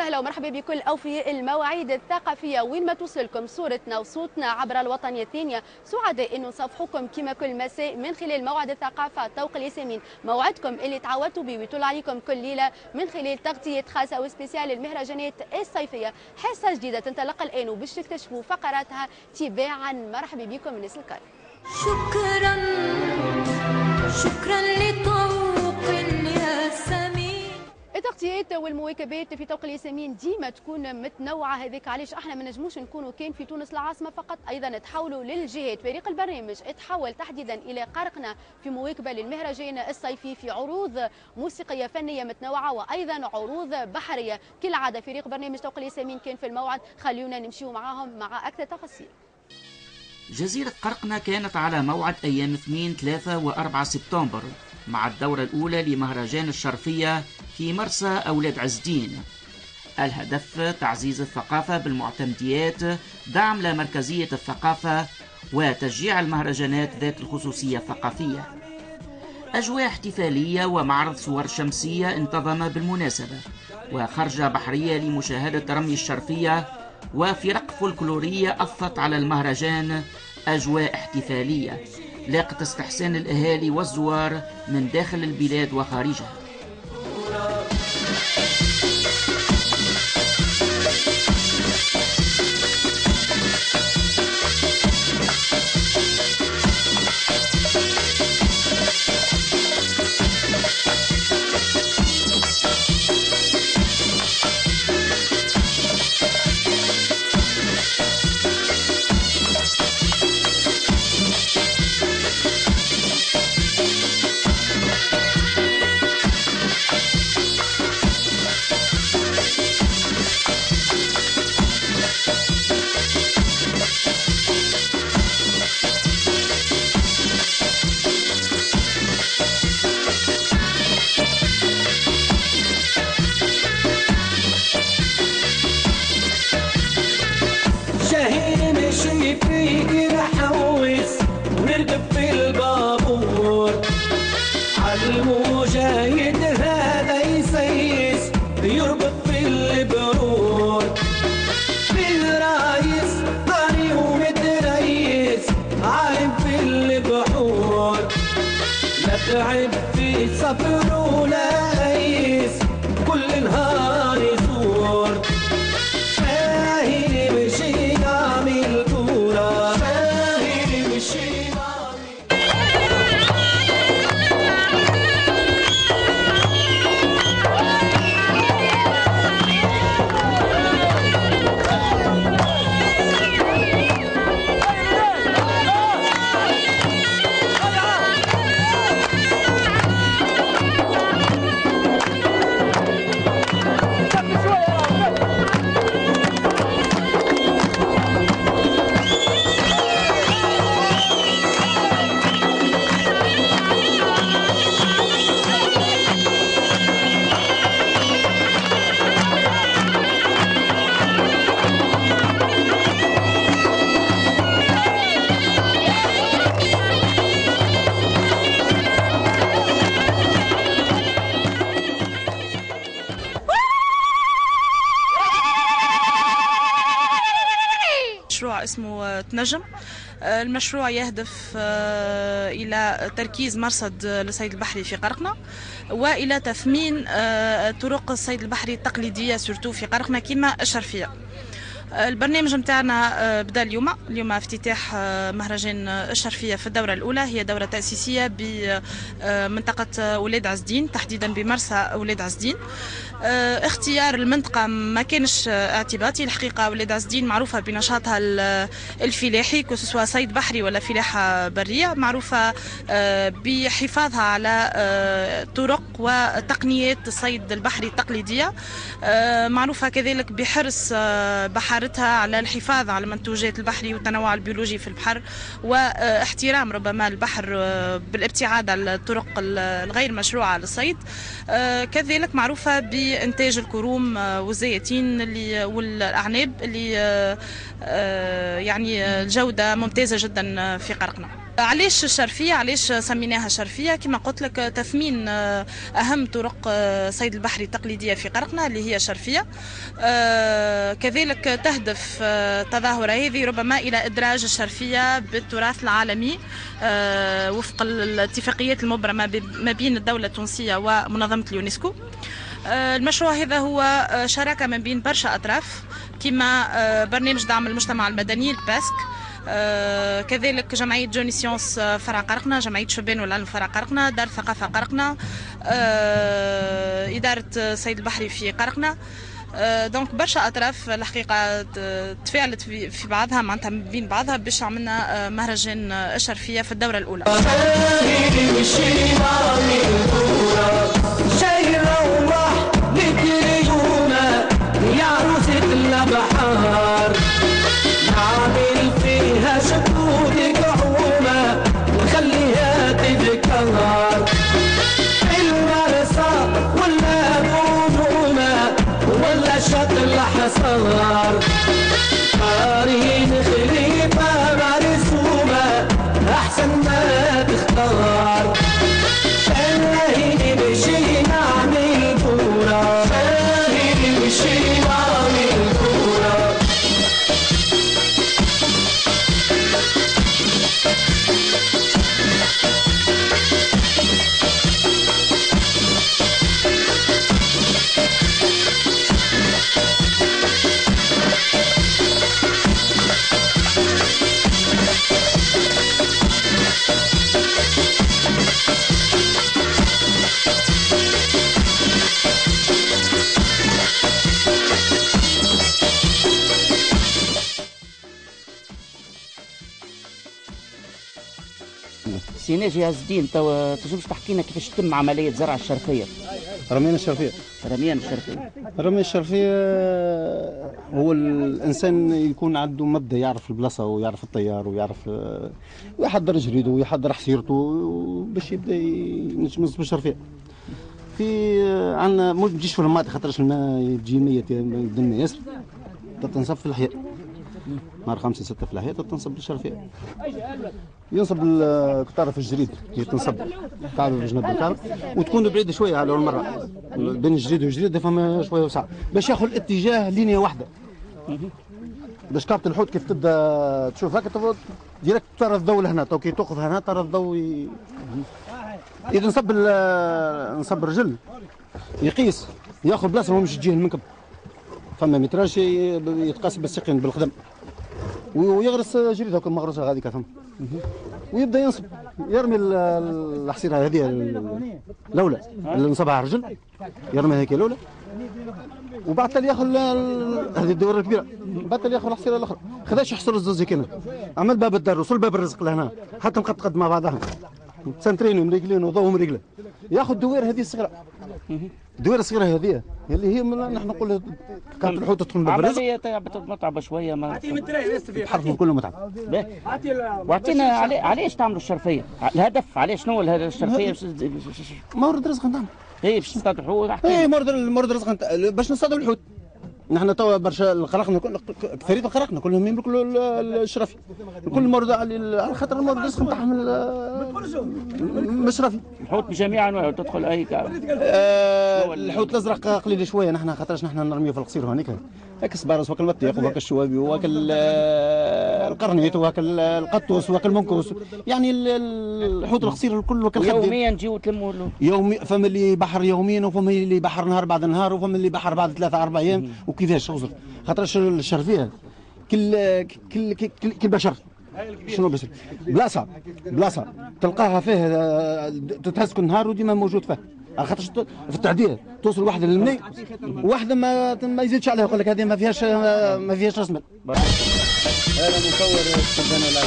وسهلا ومرحبا بكل أوفياء المواعيد الثقافية وين ما توصلكم صورتنا وصوتنا عبر الوطنية الثانية. سعداء أنه نصافحوكم كما كل مساء من خلال موعد الثقافة طوق الياسمين، موعدكم اللي تعودتوا به ويطل عليكم كل ليلة من خلال تغطية خاصة وسبيسيال المهرجانات الصيفية. حصة جديدة تنطلق الآن وباش تكتشفوا فقراتها تباعا. مرحبا بكم الناس الكل. شكرا شكرا لطوق الياسمين. التغطيات والمواكبات في طوق الياسمين ديما تكون متنوعه، هذاك علاش احنا ما نجموش نكونوا كان في تونس العاصمه فقط، ايضا تحولوا للجهات. فريق البرنامج تحول تحديدا الى قرقنه في مواكبه للمهرجان الصيفي في عروض موسيقيه فنيه متنوعه وايضا عروض بحريه. كالعاده فريق برنامج طوق الياسمين كان في الموعد، خلونا نمشيو معاهم مع اكثر تفاصيل. جزيرة قرقنة كانت على موعد أيام 2، 3 و4 سبتمبر مع الدورة الأولى لمهرجان الشرفية في مرسى أولاد عز الدين. الهدف تعزيز الثقافة بالمعتمديات، دعم لمركزية الثقافة وتشجيع المهرجانات ذات الخصوصية الثقافية. أجواء احتفالية ومعرض صور شمسية انتظم بالمناسبة، وخرجة بحرية لمشاهدة رمي الشرفية، وفرق فولكلورية أضفت على المهرجان أجواء احتفالية لاقت استحسان الأهالي والزوار من داخل البلاد وخارجها. المجاهد هذا يسيس يربط في البرور بالرايس هاني ومتريس عايم في البحور لا تعب في سفر ولا قيس كل نهار يزور فاهي مشي يعمل كورة فاهي مشي مشروع اسمه تنجم. المشروع يهدف إلى تركيز مرصد للصيد البحري في قرقنة وإلى تثمين طرق الصيد البحري التقليدية سورتو في قرقنة كما الشرفية. البرنامج متاعنا بدا اليوم افتتاح مهرجان الشرفية في الدورة الأولى، هي دورة تأسيسية بمنطقة ولاد عز الدين تحديدا بمرسى ولاد عز الدين. اختيار المنطقة ما كانش اعتباطي، الحقيقة ولاد عز الدين معروفة بنشاطها الفلاحي كسوا صيد بحري ولا فلاحة برية، معروفة بحفاظها على طرق وتقنيات الصيد البحري التقليدية، معروفة كذلك بحرص بحارتها على الحفاظ على منتوجات البحري والتنوع البيولوجي في البحر واحترام ربما البحر بالابتعاد عن الطرق الغير مشروعة للصيد. كذلك معروفة بإنتاج الكروم والزيتين والأعناب اللي يعني الجودة ممتازة جدا في قرقنة. علاش الشرفية؟ علاش سميناها شرفية؟ كما قلت لك تثمين أهم طرق صيد البحري التقليدية في قرقنة اللي هي شرفية. كذلك تهدف التظاهرة هذه ربما إلى إدراج الشرفية بالتراث العالمي وفق الاتفاقيات المبرمة ما بين الدولة التونسية ومنظمة اليونسكو. المشروع هذا هو شراكة ما بين برشا أطراف كما برنامج دعم المجتمع المدني الباسك، كذلك جمعية جوني سيونس فرع قرقنة، جمعية شبان والعلم فرع قرقنة، دار الثقافة قرقنة، إدارة صيد البحري في قرقنة. دونك برشا أطراف الحقيقة تفاعلت في بعضها معناتها بين بعضها باش عملنا مهرجان الشرفية في الدورة الأولى. يا عروسة البحار نعمل فيها شكوتك عومة نخليها تذكر المرسى ولا نجومة ولا شط الحصار قارين خليفة مرسومة أحسن ما تختار شاهين بشي نعمل كورة شاهين بشي نعمل كورة. سي ناجي عز الدين، تو تنجمش تحكي لنا كيفاش تتم عملية زرع الشرفية؟ رميان الشرفية. رميان الشرفية. رميان الشرفية هو الإنسان يكون عنده مبدأ، يعرف البلاصة ويعرف الطيار ويعرف ويحضر جريده ويحضر حصيرته باش يبدا ينجم يصب الشرفية. في عندنا ما تجيش في الماء خاطرش الماء يجي ميت يبدا الماء ياسر، تنصب في الحياة. نهار 5 6 في الحياة تنصب الشرفية. ينصب القطارة في الجريد، هي تنصب كعبة في جنب الكعبة وتكون بعيدة شوية على أول مرة بين الجريد والجريد، فما شوية وسع باش ياخذ الاتجاه لينيا واحدة باش كابة الحوت كيف تبدا تشوف هكا ديريكت ترى الضوء لهنا، تو كي توقف هنا ترى الضوء. إذا نصب الرجل يقيس ياخذ بلاصة مش تجيه المنكب، فما متراج يتقاس بالسقين بالخدم ويغرس جريده كل مغرسه هذيك فهم، ويبدا ينصب يرمي الحصيره هذه الاولى اللي نصبها الرجل، يرميها هيك الاولى وبعد تالي ياخذ هذه الدوره الكبيره، بعد تالي ياخذ الحصيره الاخرى. خذاش يحصر الزوز هنا، عمل باب الدار وصل باب الرزق لهنا حتى مقد مع بعضها سنترين ومريقلين وضوهم رجله، ياخذ دوير هذه الصغيره. الدويره الصغيره هذه اللي هي نحن نقول كانت الحوت تدخل باب الرزق. عملية متعبة شوية، ما الحرف كله متعب. واعطينا علاش تعملوا الشرفية؟ الهدف علاش شنو الشرفية؟ مورد رزق نتاعنا. اي باش تصطادوا الحوت. اي مورد رزق باش نصطادوا الحوت. نحن توا برشا القرقنة اكثرية القرقنة كلهم يملكوا الشرفي، الكل مورد على خاطر المورد الرزق نتاعهم مشرفي. الحوت بجميع انواعه تدخل اي الحوت الازرق قليل شويه، نحن خاطرش نحن نرميه في القصير هونيك هاك السبارس وهاك المطيق وهاك الشوابي وهاك القرنيط وهاك القطوس وهاك المنكوس، يعني الحوت القصير الكل وهاك الخدير. يوميا نجيو تلموا يومي، فما اللي بحر يوميا وفما اللي بحر نهار بعد نهار وفما اللي بحر بعد 3 4 ايام وكيفاش اوصل، خاطرش الشرفيه كل بشر. شنو بشر؟ بلاصه تلقاها فيه تتهز كل نهار وديما موجود فيه، على خاطرش في التعديه توصل واحده للمني وواحده ما يزيدش عليها، يقول لك هذه ما فيهاش راس مال. هذا مصور السودان ولا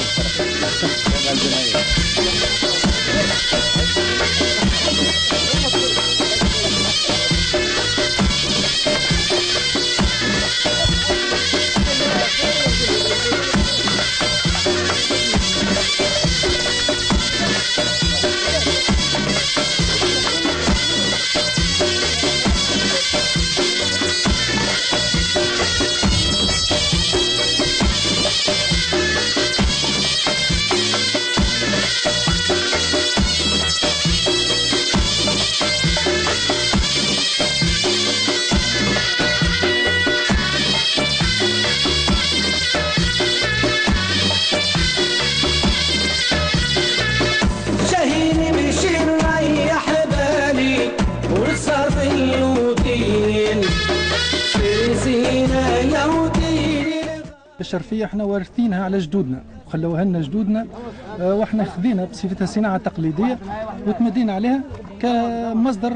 الشرفيه احنا وارثينها على جدودنا وخلوها لنا جدودنا، واحنا خذينا بصفتها صناعه تقليديه وتمدينا عليها كمصدر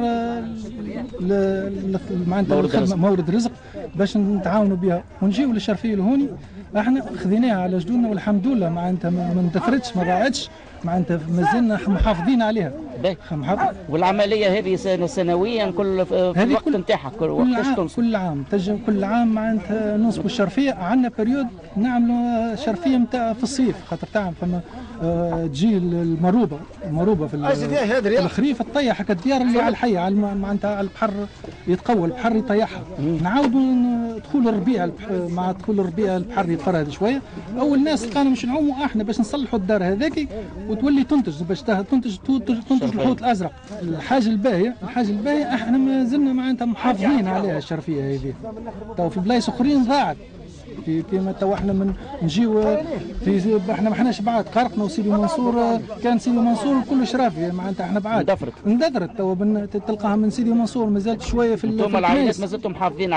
معناتها مورد رزق باش نتعاونوا بها ونجيو للشرفيه الهوني. احنا خذيناها على جدودنا والحمد لله معناتها ما اندثرتش ما ضاعتش، معناتها مازلنا محافظين عليها. والعمليه هذه سنويا كل في الوقت نتاعها كل عام معناتها ننصبوا الشرفيه. عندنا بريود نعملوا شرفيه نتاع في الصيف خاطر تعمل فما تجي المروبه في الخريف تطيح هكا الديار اللي على الحيه معناتها على البحر يتقوى البحر يطيحها. نعاودوا دخول الربيع مع دخول الربيع البحر يتفرد شويه. اول ناس كانوا مش نعوموا احنا باش نصلحوا الدار هذاك وتولي تنتج باش تنتج الحوت الازرق. الحاجه الباهيه احنا ما زلنا معناتها محافظين عليها الشرفيه هذه. تو في بلايص اخرين ضاعت كيما تو احنا من نجيو في احنا ما احناش بعاد قرقنا وسيدي منصور كان سيدي منصور كله شرافي معناتها احنا بعاد اندثرت تو تلقاها من سيدي منصور مازالت شويه في انتم العائلات مازلتم محافظين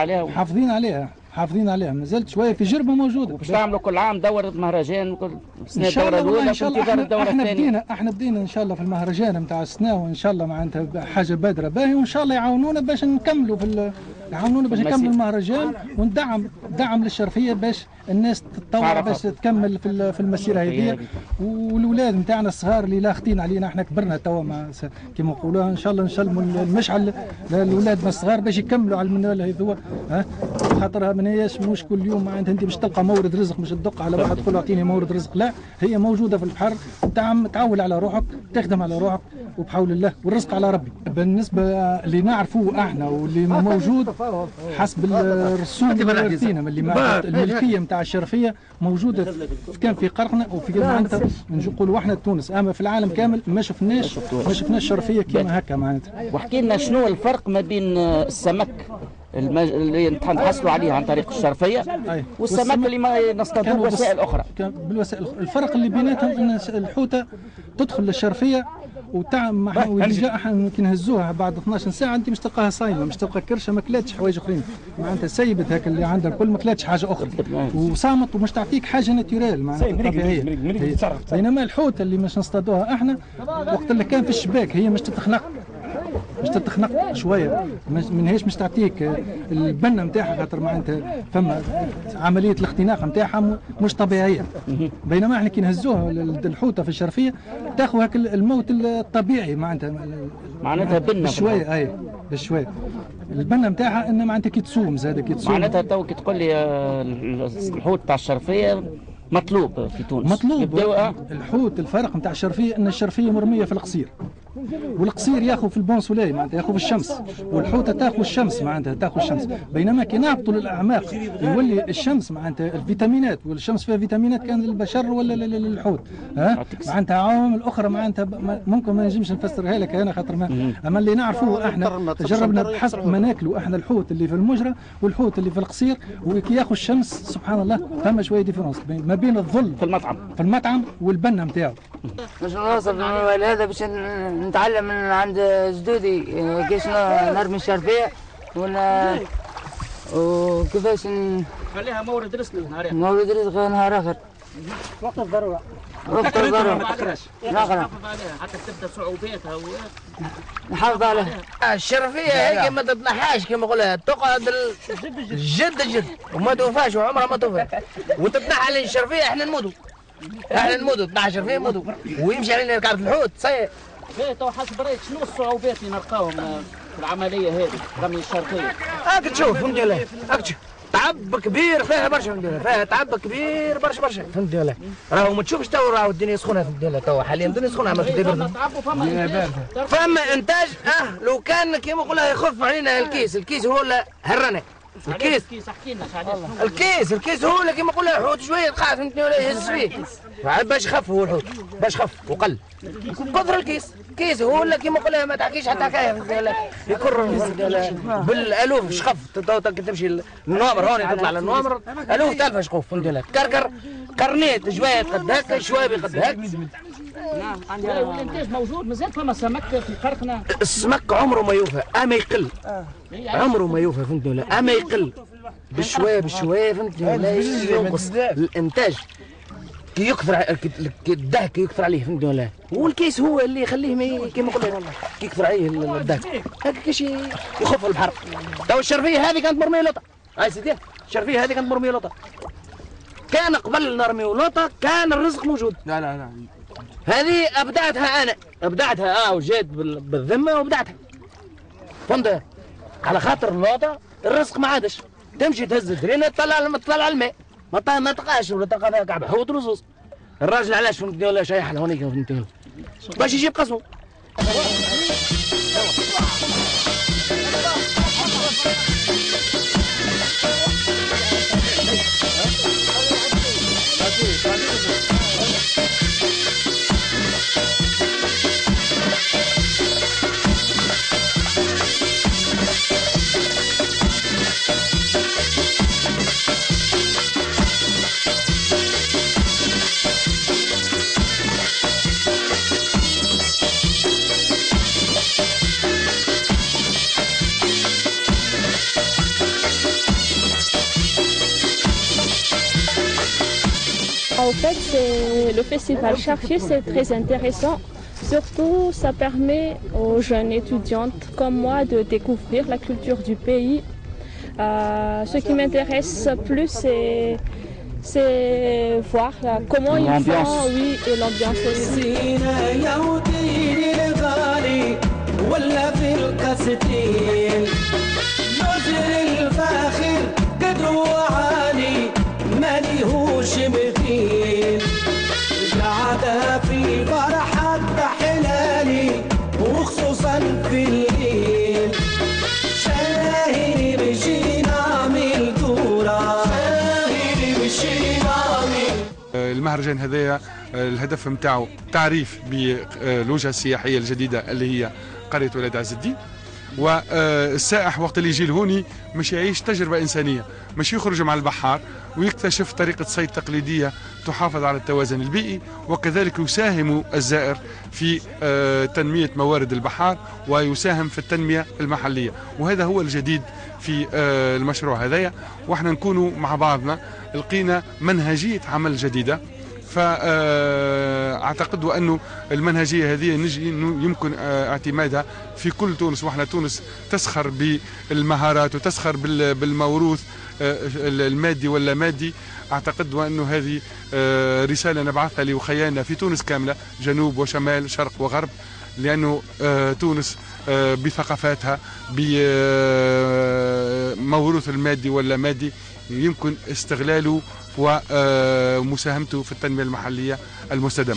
عليها مازالت شويه في جربه موجوده. باش تعملوا كل عام دوره مهرجان كل سنه الدوره الاولى في انتظار الدوره الثانيه. احنا بدينا ان شاء الله في المهرجان نتاع السنه وان شاء الله معناتها حاجه بادره باهيه وان شاء الله يعاونونا باش نكملوا نكمل المهرجان وندعم للشرفيه باش الناس تتطور باش تكمل في المسيره هذه. والولاد نتاعنا الصغار اللي لاخطين علينا احنا كبرنا توا كما نقولوها ان شاء الله نشلموا المشعل لاولادنا الصغار باش يكملوا على المنوال هذو خاطرها ما هياش مش كل يوم معناتها انت باش تلقى مورد رزق مش تدق على واحد تقول اعطيني مورد رزق، لا هي موجوده في البحر تعول على روحك تخدم على روحك وبحول الله والرزق على ربي. بالنسبه اللي نعرفوه احنا واللي موجود حسب الرسوم اللي عارفينها من الملكيه نتاع الشرفيه موجوده كان في قرقنا وفي معناتها نقولوا احنا تونس، اما في العالم كامل ما شفناش شرفيه كيما هكا معناتها. واحكي لنا شنو الفرق ما بين السمك اللي نحصلوا عليه عن طريق الشرفيه والسمك اللي ما نصطادوه بوسائل اخرى؟ بالوسائل الفرق اللي بيناتهم ان الحوته تدخل للشرفيه احنا كي نهزوها بعد 12 ساعه انت مش تلقاها صايمه مش تلقى كرشه ما كلاتش حوايج اخرين معناتها سيبت هاك اللي عندها الكل ما كلاتش حاجه اخرى وصامت ومش تعطيك حاجه ناتورال معناتها طبيعيه. بينما الحوته اللي مش نصطادوها احنا وقت اللي كان في الشباك هي مش تتخنق شويه مش تعطيك البنه نتاعها خاطر معناتها فما عمليه الاختناق نتاعها مش طبيعيه. بينما احنا كي نهزوها الحوته في الشرفيه تاخذ هاك الموت الطبيعي معناتها بنه بشويه بشويه البنه نتاعها ان معناتها كي تصوم زاد كي تصوم معناتها تو كي تقول لي الحوت تاع الشرفيه مطلوب في تونس مطلوب الحوت. الفرق نتاع الشرفيه ان الشرفيه مرميه في القصير والقصير ياخذ في البونسولاي معناتها ياخذ في الشمس والحوته تاخذ الشمس معناتها تاخذ الشمس. بينما كي نهبطوا للاعماق يولي الشمس معناتها الفيتامينات والشمس فيها فيتامينات كان للبشر ولا للحوت معناتها عوامل اخرى معناتها ممكن ما نجمش نفسرها لك انا خاطر اما اللي نعرفوه احنا جربنا بحسب ما ناكلوا احنا الحوت اللي في المجرى والحوت اللي في القصير وكي ياخذ الشمس سبحان الله فما شويه ديفرنس ما بين الظل في المطعم والبنه نتاعو. باش نوصل هذا باش نتعلم من عند جدودي كيفاش نرمي الشرفيه وكيفاش خليها مورد رزق نهار اخر وقت الضروره نقرا حتى تبدا صعوباتها نحافظ عليها. الشرفيه هيك ما تتنحاش كما نقولها تقعد جد وما توفاش وعمرها ما توفى وتتنحى لنا الشرفيه احنا نموتوا تنحى الشرفيه نموتوا ويمشي علينا كعبة الحوت صحيح. تو حسب رايك شنو الصعوبات اللي نلقاهم في العمليه هذه رمي الشرفيه؟ هاك تشوف فهمت عليه تعب كبير فيها برشا فيها تعب كبير برشا فهمت عليه. راهو ما تشوفش تو راهو الدنيا سخونه فهمت عليه تو حاليا الدنيا سخونه ما في برد فما انتاج لو كان كيما نقولها يخف علينا الكيس هو اللي هرنا الكيس هو اللي كيما نقولها الحوت شويه تقع فهمتني ولا يهز فيه باش خف هو الحوت باش خف وقل كثر الكيس هو اللي كيما نقولها ما تحكيش حتى حكايه يكر بالالوف شخف تمشي للنوامر هون تطلع للنوامر الوف تلفه شخوف فهمت ولا تكركر قرنيت شويه قد هكا شويه قد هكا. والانتاج موجود مازال فما سمك في قرقنا. السمك عمره ما يوفى اما يقل عمره ما يوفى فهمت ولا اما يقل بالشويه بالشويه فهمتني ولا ينقص الانتاج كي يكثر الدهك كي يكثر عليه فهمتني ولا والكيس هو اللي يخليه كيما نقول لك كي يكثر عليه الدهك هكا كيش يخف البحر. تو الشرفيه هذه كانت مرميه لوطه هاي سيدي الشرفيه هذه كانت مرميه لوطه كان قبل نرمي لوطه كان الرزق موجود. لا لا لا هذه ابدعتها انا ابدعتها وجيت بالذمه وابدعتها فهمت على خاطر اللوطه الرزق ما عادش تمشي تهز الدرينه تطلع الماء ما تلقاش ولا تلقى فيها كعبه حوت رصوص. الراجل علاش فهمتني ولا شايح هونيك فهمتني باش يجيب قسمه. En fait, le festival Charfier, c'est très intéressant. Surtout, ça permet aux jeunes étudiantes comme moi de découvrir la culture du pays. Ce qui m'intéresse plus, c'est voir comment ils font, oui, et l'ambiance aussi. ماليهوش مثيل قاعدة في فرحة حلالي وخصوصا في الليل شاهيني بشي نعمل دورة شاهيني بشي نعمل. المهرجان هذايا الهدف نتاعو تعريف بالوجهة السياحية الجديدة اللي هي قرية ولاد عز الدين. والسائح وقت اللي يجي لهوني مش يعيش تجربة إنسانية، مش يخرج مع البحار ويكتشف طريقة صيد تقليدية تحافظ على التوازن البيئي، وكذلك يساهم الزائر في تنمية موارد البحار ويساهم في التنمية المحلية. وهذا هو الجديد في المشروع هذايا. واحنا نكونوا مع بعضنا لقينا منهجية عمل جديدة، فأعتقد أنه المنهجية هذه يمكن اعتمادها في كل تونس. وإحنا تونس تسخر بالمهارات وتسخر بالموروث المادي ولا مادي. أعتقد أنه هذه رسالة نبعثها لوخيانا في تونس كاملة، جنوب وشمال شرق وغرب، لأنه تونس بثقافاتها بموروث المادي ولا مادي يمكن استغلاله ومساهمته في التنمية المحلية المستدامة.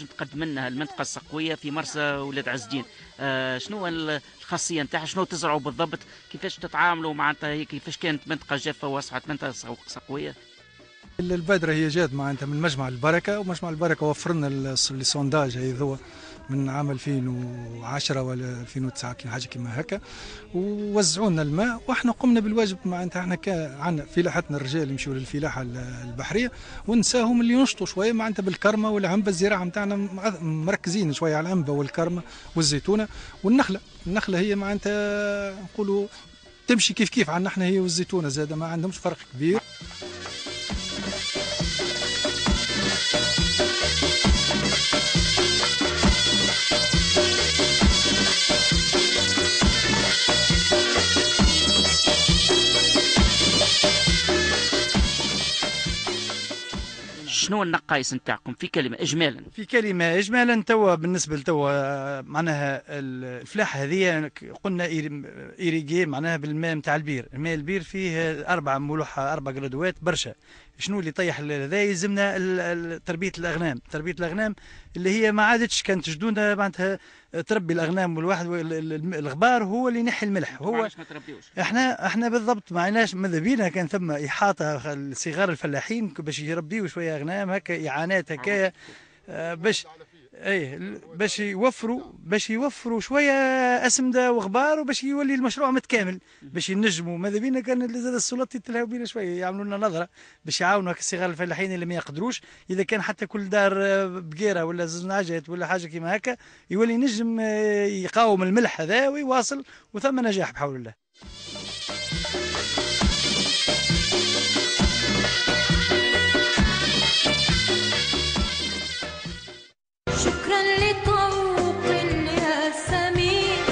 تنجم تقدم لنا المنطقه السقويه في مرسى ولاد عز الدين؟ شنو الخاصيه نتاعها؟ شنو تزرعوا بالضبط؟ كيفاش تتعاملوا معناتها هي؟ كيفاش كانت منطقه جافه واصبحت منطقه سقويه؟ البادرة هي جات معناتها من مجمع البركة، ومجمع البركة وفرنا السونداج هذو من عام 2010 ولا 2009 حاجة كيما هكا، ووزعوا لنا الماء واحنا قمنا بالواجب معناتها. احنا عندنا فلاحتنا الرجال يمشوا للفلاحة البحرية ونساهم اللي ينشطوا شوية معناتها بالكرمة والعنبة. الزراعة نتاعنا مركزين شوية على العنبة والكرمة والزيتونة والنخلة. النخلة هي معناتها نقولوا تمشي كيف كيف عندنا احنا، هي والزيتونة زادة ما عندهمش فرق كبير. شنو النقائص نتاعكم في كلمه اجمالا؟ في كلمه اجمالا توا بالنسبه لتوا معناها الفلاحه هذه قلنا ايريجي معناها بالماء نتاع البير. الماء البير فيه 4 ملوحه 4 جرادوات برشا. شنو اللي طيح هذا؟ يلزمنا تربيه الاغنام. تربيه الاغنام اللي هي ما عادتش كانت جدودنا معناتها تربي الاغنام، والواحد الغبار هو اللي ينحي الملح. هو ما تربيوش احنا بالضبط ما عندناش. ماذا بينا كان ثم احاطه صغار الفلاحين باش يربيوا شويه اغنام هكا، اعانات هكايا باش باش يوفروا شويه اسمده وغبار، وباش يولي المشروع متكامل باش ينجموا. ماذا بينا كان زاد السلطات يتلهوا بينا شويه، يعملوا لنا نظره باش يعاونوا الصغار الفلاحين اللي ما يقدروش. اذا كان حتى كل دار بقيره ولا زوج نعجات ولا حاجه كيما هكا يولي نجم يقاوم الملح هذا ويواصل، وثم نجاح بحول الله. شكرا لطوق يا سمين.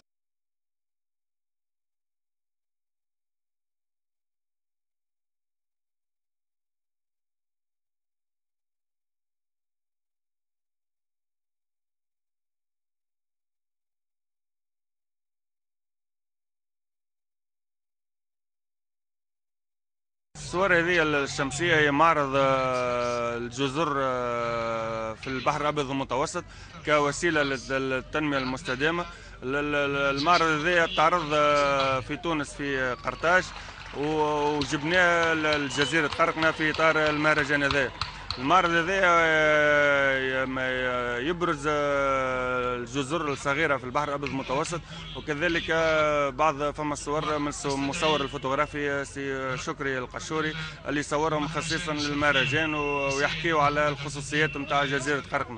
الصور هذه الشمسية هي معرض الجزر في البحر الأبيض المتوسط كوسيلة للتنمية المستدامة. المعرض هذا تعرض في تونس في قرطاج، وجبناه لجزيرة قرقنة في إطار المهرجان هذا. المعرض هذا يبرز الجزر الصغيرة في البحر الأبيض المتوسط، وكذلك فما الصور من مصور الفوتوغرافي سي شكري القشوري اللي صورهم خصيصا للمهرجان ويحكيوا على الخصوصيات نتاع جزيرة قرقنة.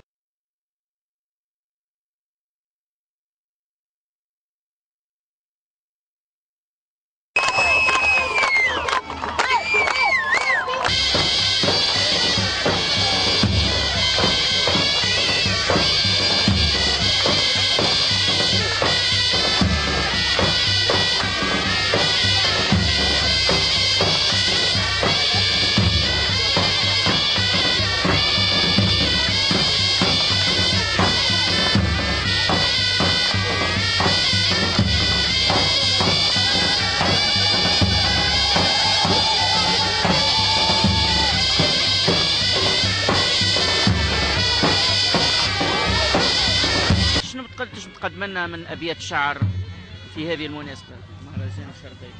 تقدم لنا من ابيات شعر في هذه المناسبه مهرجان الشرقي؟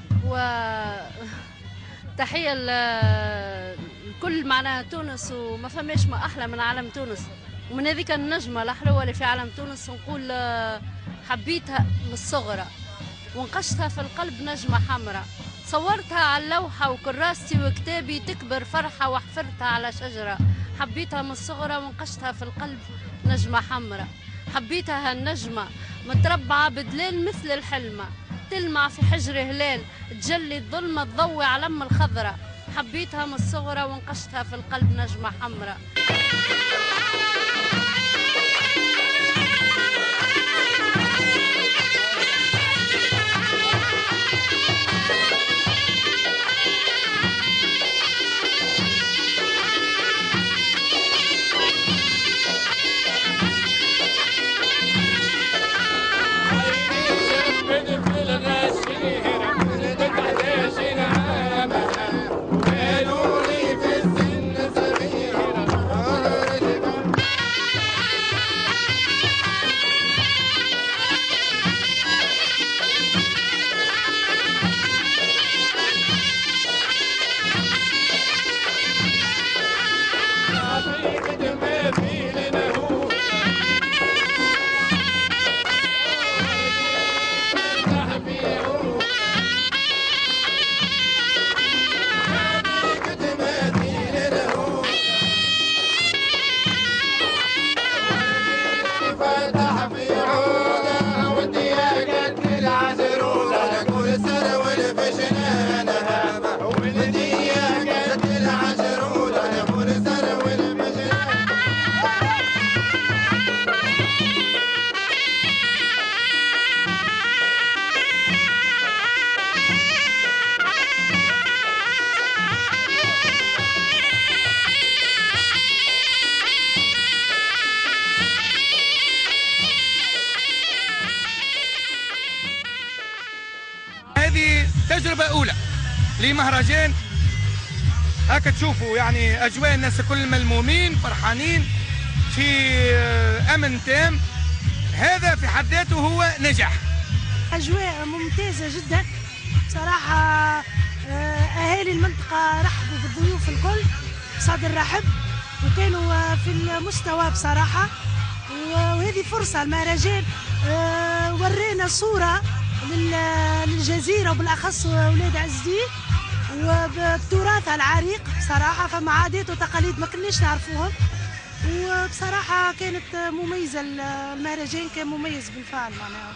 تحيه لكل معناها تونس، وما فماش ما احلى من علم تونس، ومن هذيك النجمه الحلوه اللي في علم تونس نقول حبيتها من الصغرى ونقشتها في القلب نجمه حمراء، صورتها على اللوحه وكراستي وكتابي تكبر فرحه وحفرتها على شجره، حبيتها من الصغرى ونقشتها في القلب نجمه حمراء، حبيتها هالنجمة متربعة بدلال مثل الحلمة، تلمع في حجر هلال تجلي الظلمة تضوي على أم الخضرة، حبيتها من الصغرى ونقشتها في القلب نجمة حمراء. قالوا لي في السن صغيرة تجربة أولى لمهرجان هكا تشوفوا يعني أجواء الناس الكل ملمومين فرحانين في أمن تام. هذا في حد ذاته هو نجاح. أجواء ممتازة جدا صراحة. أهالي المنطقة رحبوا بالضيوف الكل صدر رحب وكانوا في المستوى بصراحة. وهذه فرصة المهرجان ورينا صورة للجزيرة وبالأخص ولاد عز الدين وبتراثها العريق صراحة. فما عادات وتقاليد ما كناش نعرفوهم وبصراحة كانت مميزة. المهرجان كان مميز بالفعل معناها.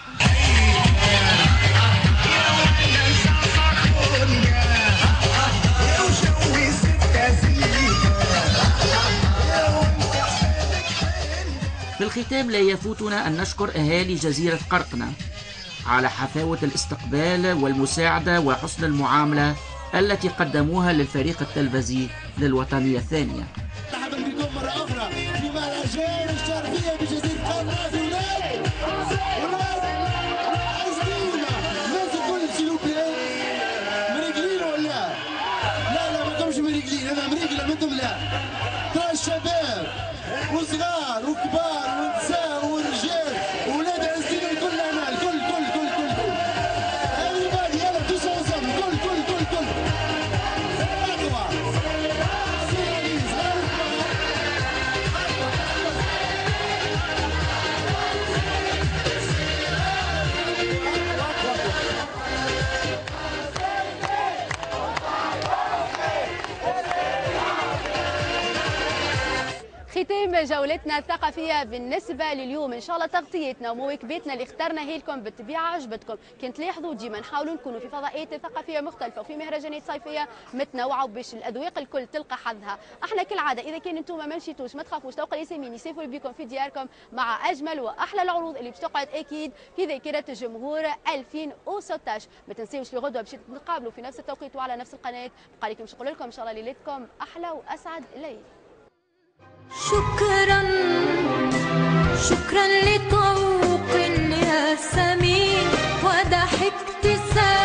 في الختام لا يفوتنا أن نشكر أهالي جزيرة قرقنة على حفاوة الاستقبال والمساعدة وحسن المعاملة التي قدموها للفريق التلفزي للوطنية الثانية. مرحبا بكم مرة أخرى في مهرجان الشرقية بجزيرة قرقنة في ولاد عز الدين. الناس الكل سيلو بلي مريقلين ولا لا ما كمش مريقلين. أنا مريقلة منتم لا. ترى الشباب وصغار وكبار ونساء ورجال ولاد عز الدين الكل هنا الكل كل كل كل كل. everybody يلا توصل وصل كل كل كل كل. ختام جولتنا الثقافية بالنسبة لليوم. إن شاء الله تغطيتنا ومواكبتنا اللي اخترناها لكم بالطبيعة عجبتكم. كان تلاحظوا ديما نحاولوا نكونوا في فضاءات ثقافية مختلفة وفي مهرجانات صيفية متنوعة باش الأذواق الكل تلقى حظها. احنا كالعادة إذا كان انتم ما مشيتوش ما تخافوش، توقع الياسمين يسافروا بكم في دياركم مع أجمل وأحلى العروض اللي باش تقعد أكيد في ذاكرة الجمهور 2016. ما تنسيوش لغدوة باش نتقابلوا في نفس التوقيت وعلى نفس القناة. بقى لكم نقول لكم إن شاء الله ليلتكم أحلى وأسعد الليل. شكرا شكرا لطوق يا سمين وضحكت